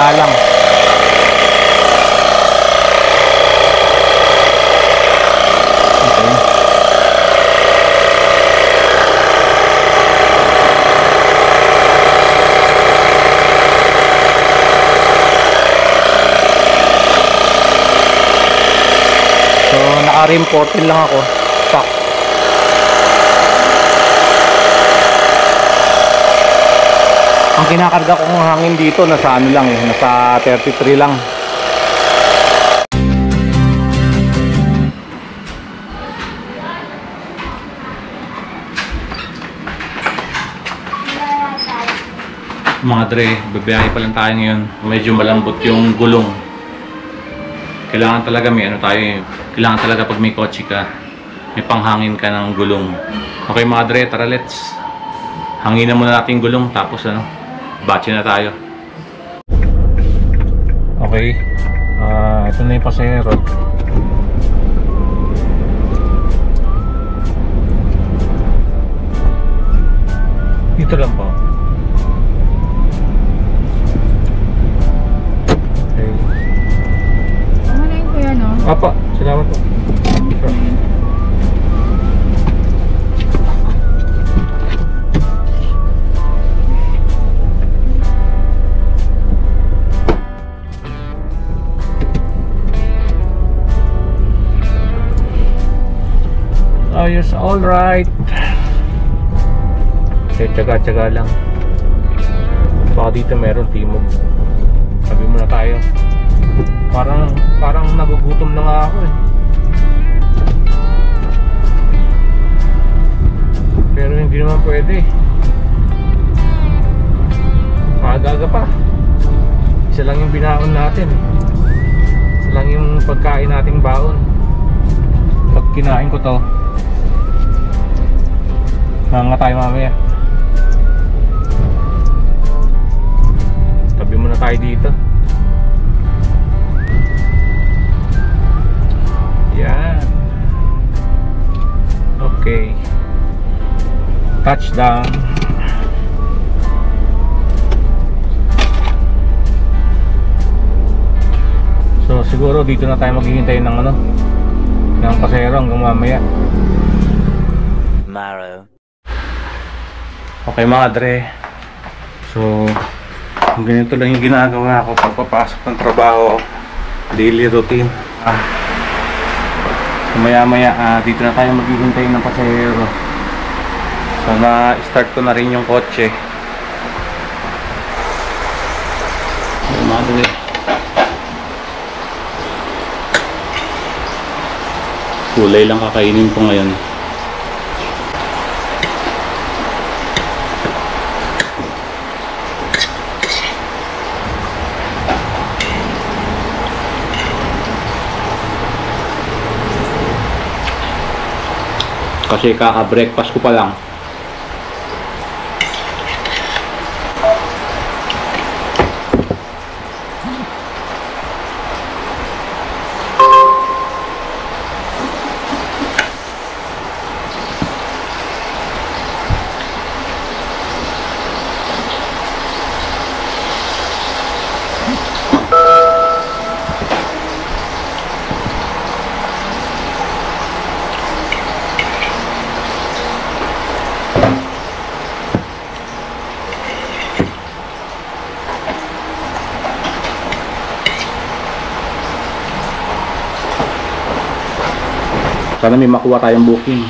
nga lang. So naka-rim 14 lang ako. Stock. Ang kinakarga kong hangin dito nasa ano lang eh, nasa 33 lang. Mga dre, babiyahe pa lang tayo ngayon. Medyo malambot yung gulong. Kailangan talaga may ano tayo, kailangan talaga pag may kotse ka, may panghangin ka ng gulong. Okay mga dre, tara let's. Hanginan muna natin yung gulong tapos ano, batche na tayo. Okay, ito na yung pasahero. Dito lang po. Apa, salamat po. Ayos, all right. Okay, tsaga-tsaga lang. Baka dito meron timog. Sabi muna tayo. Parang nagugutom na nga ako eh. Pero hindi naman pwede. Maaga pa. Isa lang yung binaon natin. Isa lang yung pagkain nating baon. Pag kinain ko to, hanga tayo mamaya. Tabi muna tayo dito. Yan. Okay. Touchdown. So siguro dito na tayo maghihintay ng ano, ng pasahero hanggang mamaya. Tomorrow. Okay mga dre. So ganito lang yung ginagawa ko pagpapasok ng trabaho. Daily routine. Maya-maya dito na tayo maghihintay ng pasahero. So na-start ko na rin yung kotse. Madali. Kulay lang kakainin ko ngayon. Kasi kaka-breakfast ko pa lang. Sana may makuha tayong booking.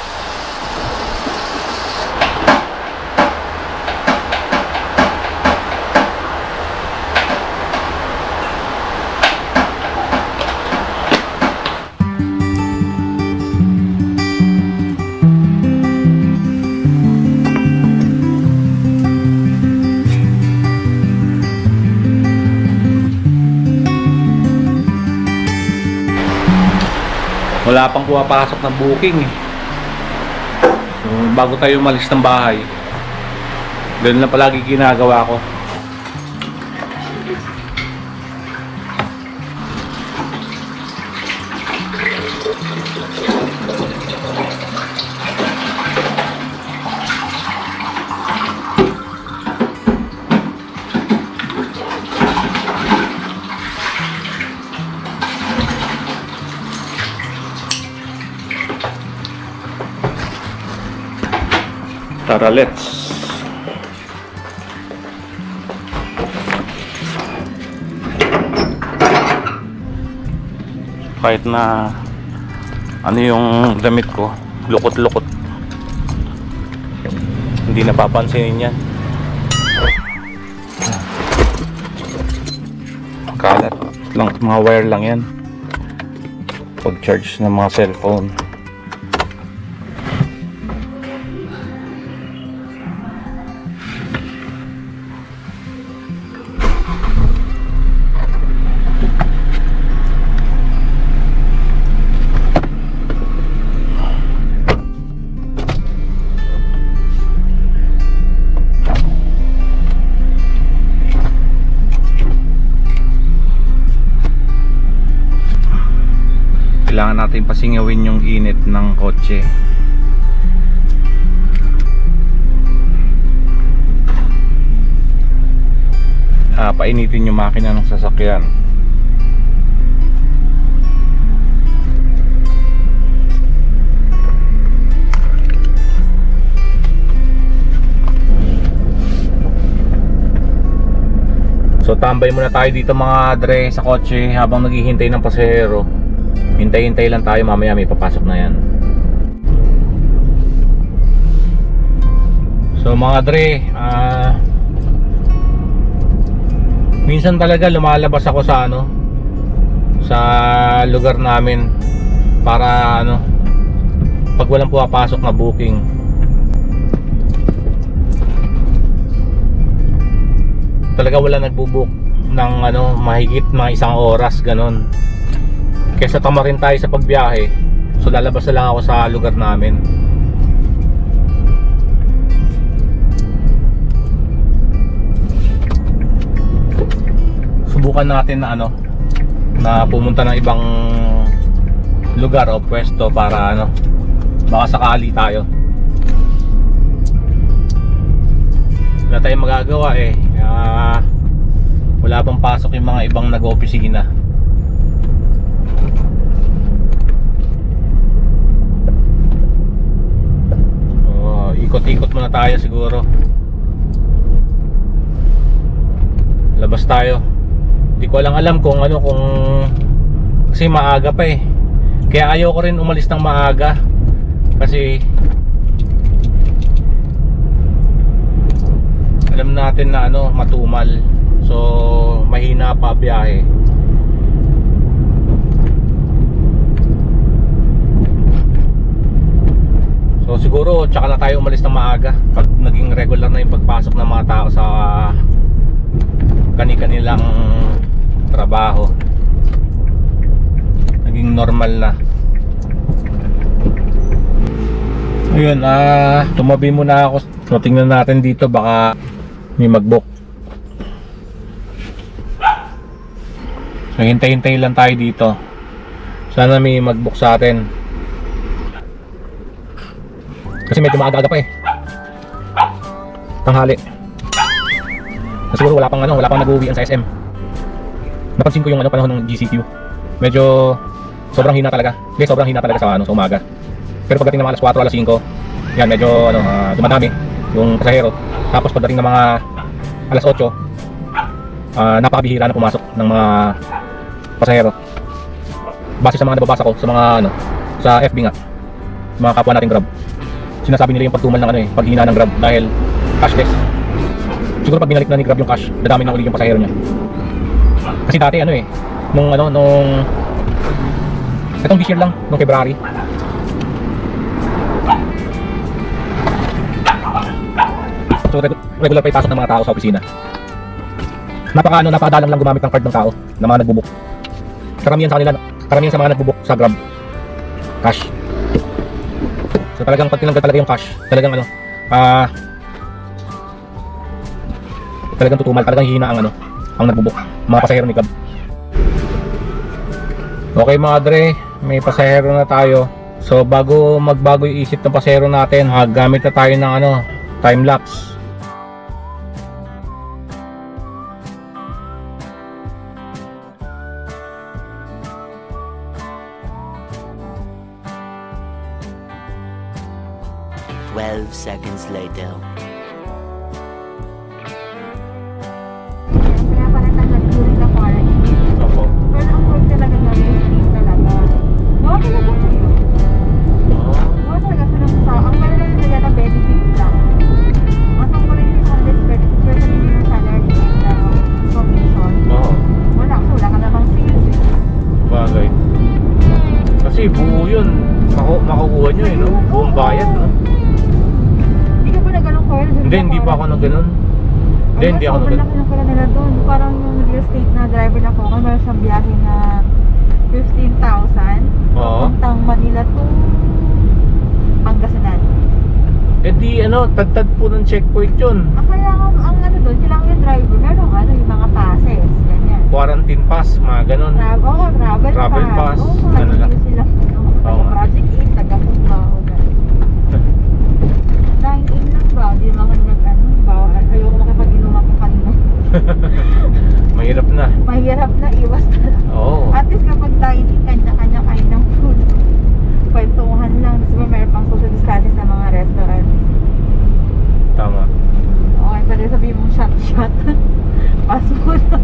Wala pang pumapasok ng booking eh. So, bago tayo umalis ng bahay, ganun lang palagi ginagawa ko. Tara, let's. Kahit na ano yung damit ko, lukot-lukot, hindi napapansinin yan. Kalat lang, mga wire lang yan pag charge ng mga cellphone. Kailangan natin pasingawin yung init ng kotse. Painitin yung makina ng sasakyan. So tambay muna tayo dito mga dre sa kotse habang naghihintay ng pasahero. Hintay-hintay lang tayo, mamaya may papasok na yan. So mga dre, minsan talaga lumalabas ako sa sa lugar namin para pag walang pumapasok na booking. Talaga wala nagbubook ng mahigit mga 1 oras ganon. Kesa tamarin tayo sa pagbiyahe, so lalabas na lang ako sa lugar namin. Subukan natin na na pumunta ng ibang lugar o pwesto para baka sakali tayo. Wala tayong magagawa wala pang pasok yung mga ibang nag-opisina. Ikot-ikot muna tayo siguro. Labas tayo. Hindi ko alam kung kung kasi maaga pa Kaya ayoko rin umalis ng maaga kasi alam natin na matumal. So mahina pa biyahe. So siguro tsaka na tayo umalis ng maaga pag naging regular na yung pagpasok ng mga tao sa kani-kanilang trabaho. Naging normal na. Ayun, tumabi muna ako. So tingnan natin dito, baka may mag-book. So hintay-hintay lang tayo dito. Sana may mag-book sa atin. Kasi medyo maaga-aga pa tanghali. Siguro wala pang nag-uwian sa SM. Napansin ko yung panahon ng GCQ. Medyo sobrang hina talaga. Hindi, sobrang hina talaga sa umaga. Pero pagdating ng mga alas 4, alas 5, yan medyo dumadami yung pasahero. Tapos pagdating ng mga alas 8, napakabihira na pumasok ng mga pasahero. Base sa mga nababasa ko sa mga sa FB nga, mga kapwa nating Grab. Sinasabi nila yung pagtumal ng paghina ng Grab dahil cashless. Siguro pag binalik na ni Grab yung cash, dadami na ulit yung pasahero niya. Kasi dati nung itong this year lang, nung February, so regular pa ipasok ng mga tao sa opisina. Napakadalang lang gumamit ng card ng tao na mga nagbubook. Karamihan sa mga nagbubook sa Grab cash. So talagang pag tinanggal talaga yung cash, talagang talagang tutumal, talagang hihina ang nagbubook, mga pasahero ni Grab. Okay mga dre, may pasahero na tayo. So bago magbago yung isip ng pasahero natin, gamit na tayo ng time lapse. 12 seconds later. Kaya pala tagal during the quarantine. Opo. Pero ang work talaga na testing talaga. Wala talaga siya. Wala talaga siya ng sa. Ang pala lang talaga na benefits lang. Ang tungkulin yung 100% minimum salary and commission. Oo. Wala ka namang sales eh. Bagay. Kasi buo yun. Makukuha nyo eh, no? Buong bayad, no? Hindi ka pa na ganun Carl? Hindi pa ako na ganun. Hindi ako na Sobrang ganun. laki ng pala nila doon. Parang yung real estate na driver na ko, meron siyang biyahe na 15,000. Oo. Puntang Manila to Pangasinan. Eh di ano, tad-tad po ng checkpoint yun. Kaya ang ano doon, kailangan yung driver, meron yung mga passes, ganyan. Quarantine pass, mga ganun. Travel pass. Oo, Ano lang. sila. Oo. Project 8, taga-punta o dine-in lang ba? Hindi naman ayoko makipag-inuman ko kanina. Mahirap na. Mahirap na, iwas talaga. Oo. At least kapag dine-in, kanya-kanya kayo ng food. Kwentuhan lang. Kasi ba mayroon pang social distancing sa mga restaurants. Tama. Okay, pwede sabihin mong shot. Pass mo na.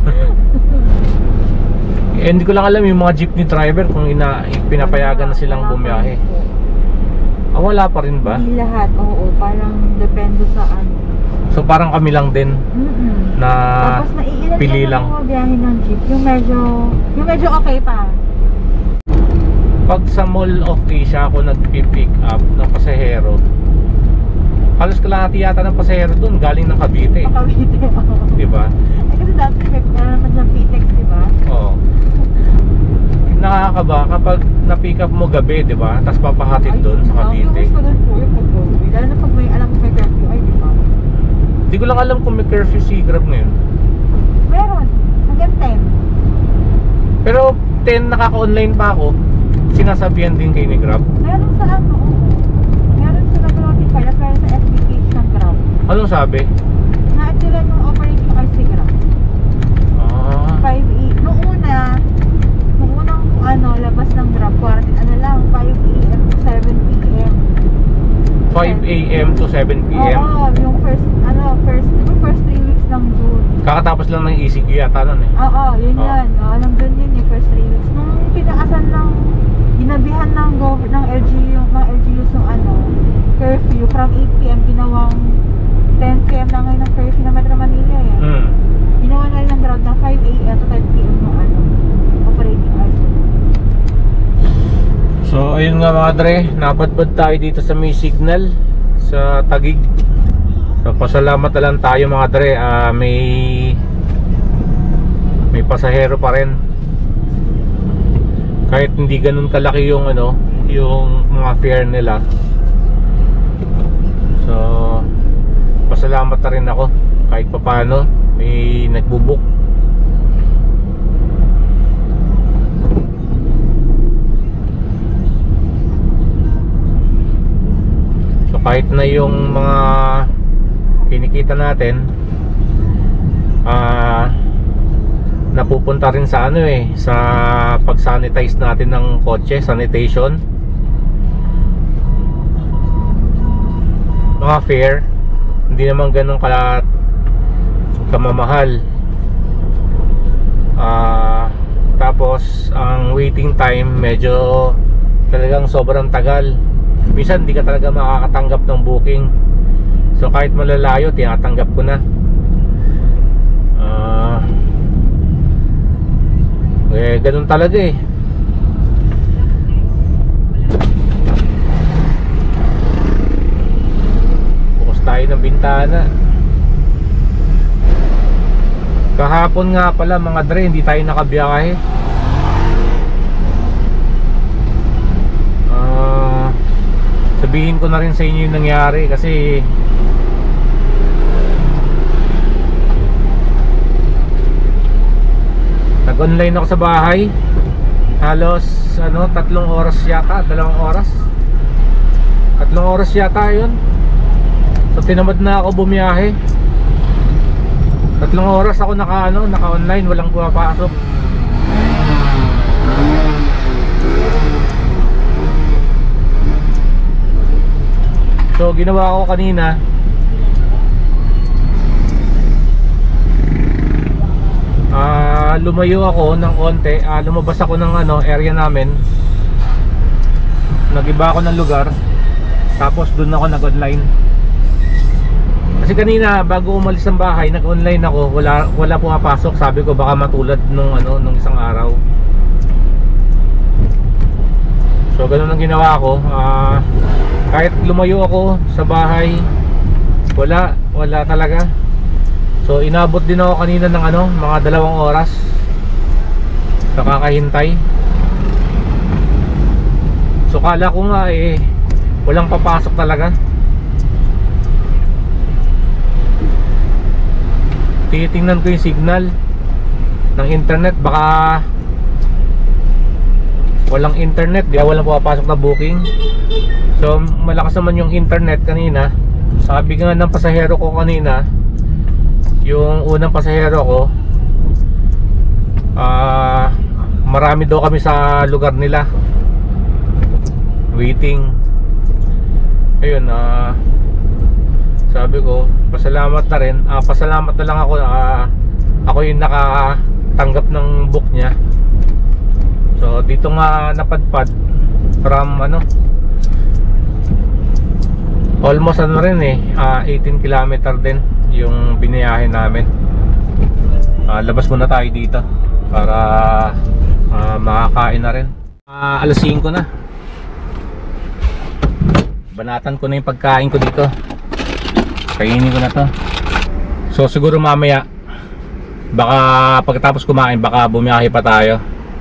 Eh, hindi ko lang alam yung mga jeepney driver kung pinapayagan na silang bumiyahe. Wala pa rin ba? Hindi lahat, oo. Parang depende sa ano. So parang kami lang din na Tapos maiilan pili lang. mga biyahe ng jeep. Yung medyo okay pa. Pag sa Mall of Asia ako nagpi-pick up ng pasahero, halos kalahati yata ng pasahero dun galing ng Cavite. Makawite, oo. Diba? Kasi dati may naman dyan PTEX, diba? Oo. Nakakaba kapag na-pick up mo gabi, diba? Tapos papahatid dun sa Cavite. Yung gusto nun po yung pag-uwi. Lalo na pag may alam mo may curfew, ay diba? Hindi ko lang alam kung may curfew si Grab ngayon. Meron. Hanggang 10. Pero 10 nakaka-online pa ako. Sinasabihan din kay ni Grab. Meron sa ano, oo. Meron sa notify at meron sa FB page ng Grab. Anong sabi? Na sila yung operating hours ni Grab. 5 noong unang labas ng Grab quarantine, lang 5 AM to 7 PM. 5 AM to 7 PM. Oo, yung first 3 weeks ng June. Kakatapos lang ng ECQ yata nun eh. Oo, yun Oo. yan. Alam dun yun yung first 3 weeks. Nung pinaasan ng ginabihan ng LGU yung curfew from 8 PM ginawang 10 PM na ngayon ng curfew ng Metro Manila eh. Ginawa na rin ng Grab na 5 AM to 10 PM yung operating hours. So ayun nga mga dre, napadpad tayo dito sa may signal sa Taguig. So pasalamat na lang tayo mga dre, may pasahero pa rin. Kahit hindi ganun kalaki yung yung mga fare nila. So pasalamat na rin ako kahit papaano may nagbubuk. So kahit na yung mga kinikita natin napupunta rin sa sa pag-sanitize natin ng kotse, sanitation. Mga fare hindi naman ganun kamamahal. Tapos ang waiting time medyo talagang sobrang tagal. Minsan hindi ka talaga makakatanggap ng booking. So kahit malalayo, tinatanggap ko na. Ganun talaga eh. Bukas tayo ng bintana. Kahapon nga pala mga dre, hindi tayo nakabiyahe. Sabihin ko na rin sa inyo yung nangyari kasi nag-online ako sa bahay. Halos 3 oras yata, 2 oras. 3 oras yata yun. So tinamad na ako bumiyahe. 3 oras ako naka-online, walang pumapasok. So So ginawa ko kanina, lumayo ako ng konti, lumabas ako ng area namin, nagiba ako ng lugar, tapos dun ako nag-online. Kasi kanina bago umalis ng bahay, nag-online ako, wala pumapasok. Sabi ko baka matulad nung isang araw. So ganun ang ginawa ko. Kahit lumayo ako sa bahay, wala talaga. So inabot din ako kanina ng mga 2 oras sa kakahintay. So kala ko nga walang papasok talaga. Titingnan ko yung signal ng internet, baka walang internet, walang pumapasok na booking. So malakas naman yung internet kanina. Sabi nga ng pasahero ko kanina, yung unang pasahero ko, marami daw kami sa lugar nila waiting. Ayun, sabi ko pasalamat na rin, pasalamat na lang ako, ako yung nakatanggap ng book niya. So dito nga napadpad from almost rin 18 kilometer din yung biniyahe namin. Labas muna tayo dito para makakain na rin. Alas 5 na. Banatan ko na yung pagkain ko dito. Kainin ko na to. So siguro mamaya, baka pagkatapos kumain, baka bumiyahe pa tayo.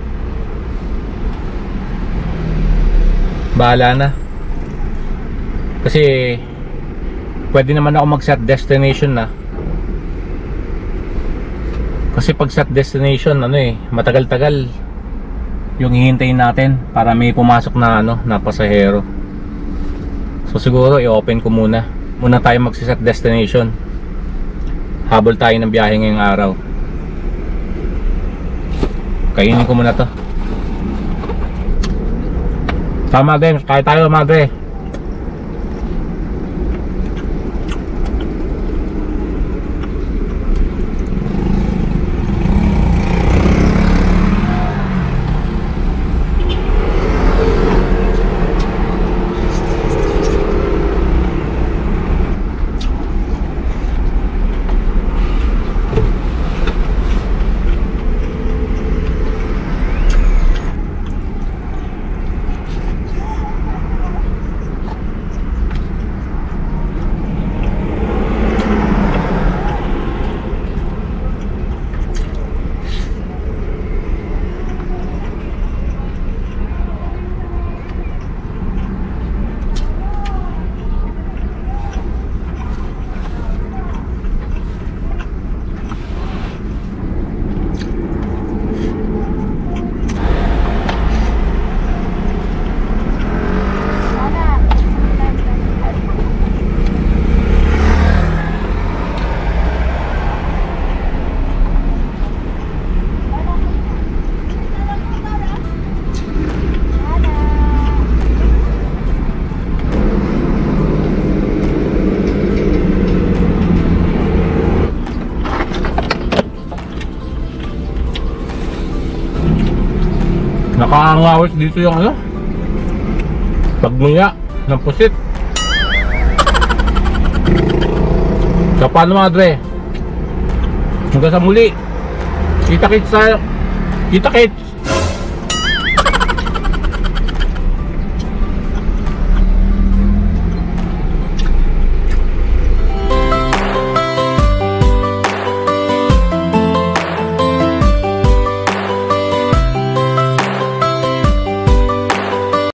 Bahala na. Kasi pwede naman ako mag-set destination na. Kasi pag set destination, matagal-tagal yung hihintayin natin para may pumasok na na pasahero. So siguro i-open ko muna tayo mag-set destination. Habol tayo ng biyahe ngayong araw. Kainin ko muna to. Tama din, kaya tayo madre. Nakakangawit dito yung pagmuya ng pusit. So paano madre? Hanggang sa muli. Kita-kits tayo. Kita-kits.